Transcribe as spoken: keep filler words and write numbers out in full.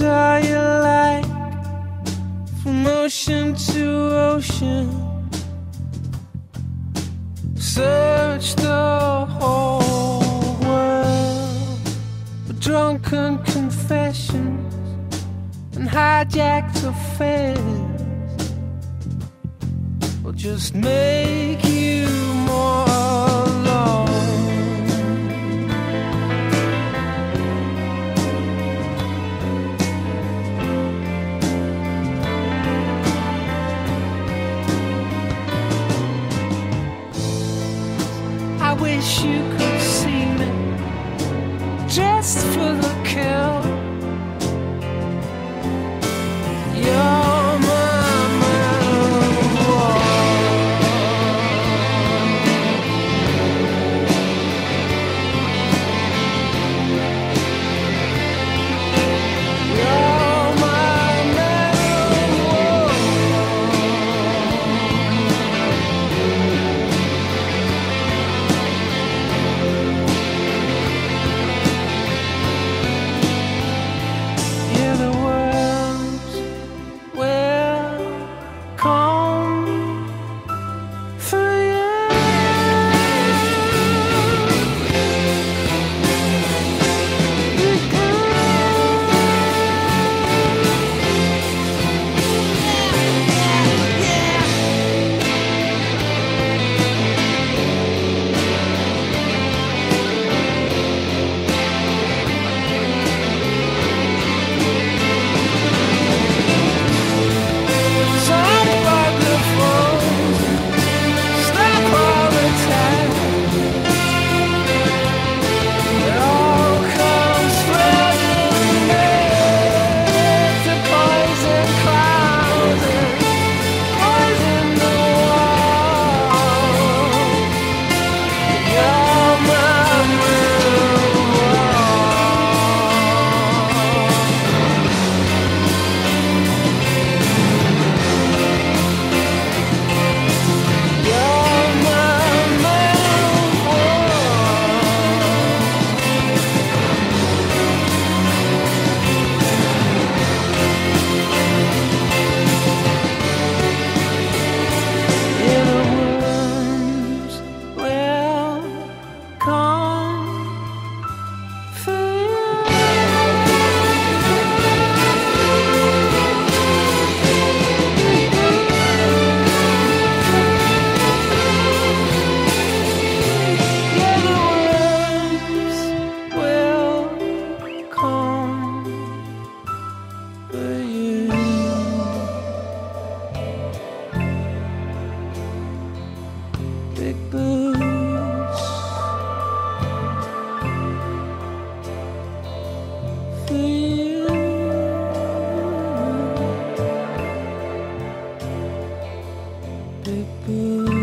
saw you like from ocean to ocean. Search the whole world for drunken confessions and hijacked affairs. Will just make you more alone. I wish you could see me just for the kill. You're my man of war. You're my man of war. Yeah, the world's will come for you. Some bugger phones stop all the time. It all comes flooding in to poison clouds and poison the world. You're my man of war. You're my man of war. Yeah, the worms will come for you. Yeah, the worms will come for you. Big boots for you. Big boots.